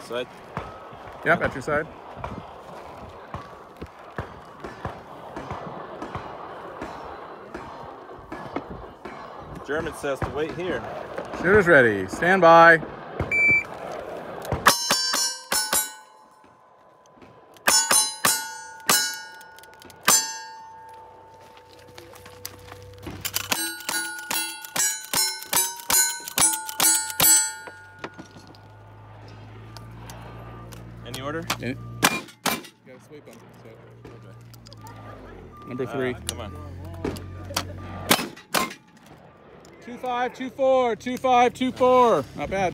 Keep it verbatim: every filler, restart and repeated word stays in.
Side? Yep, at your side. German says to wait here. Shooter's ready. Stand by. Any order? In, you gotta sweep them. So. Okay. Number three. Uh, come on. Two five, two four, two five, two four. Not bad.